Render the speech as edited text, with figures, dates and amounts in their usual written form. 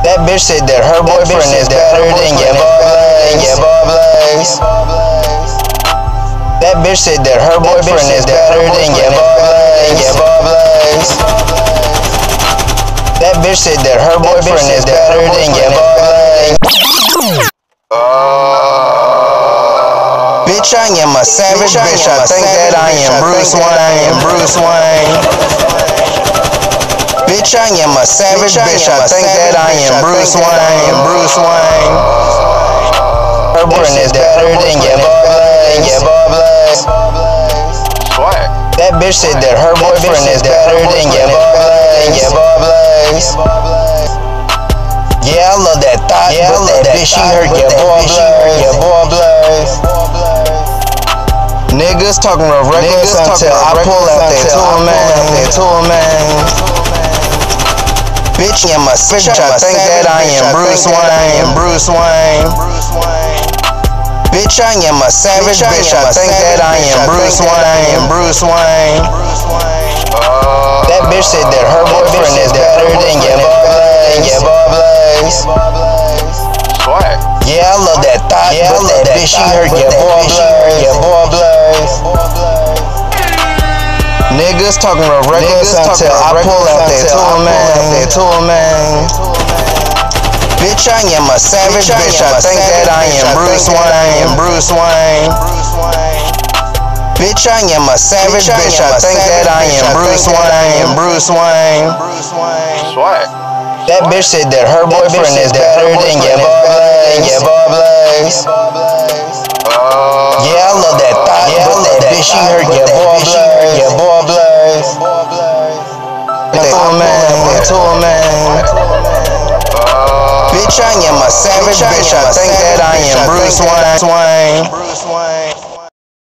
That bitch said that her boyfriend is better than your Blaze. That bitch said that her boyfriend is better than your Blaze. That bitch said that her boyfriend is better than your Blaze. Bitch, I am a savage bitch. I think that I am Bruce Wayne. Bitch, I am a savage bitch. I think that I am Bruce Wayne. Her boyfriend is better than your Blaze. That bitch said that her boyfriend is better than your Blaze. Yeah, I love that thought, but that bitch, she hurt your boy Blaze. Niggas talking real reckless until I pull out that tool, man. Bitch, I'm a bitch, I think that I am Bruce Wayne. Bitch, I am a savage bitch, I think that I am Bruce Wayne. That bitch said that her boyfriend is better than your Blaze. Yeah, I love that thought, but that bitch, she hurt your boy Blaze. Niggas talking real reckless until I pull out that tool, man. Bitch, I am a savage bitch. I think that I am Bruce Wayne. Bitch, I am a savage bitch. I think that I am Bruce Wayne. That bitch said that her boyfriend is better than your Blaze. Yeah, I love that thought, but that bitch, she hurt your boy Blaze. Tool man. Bitch, I am a savage bitch. I think that I am Bruce Wayne.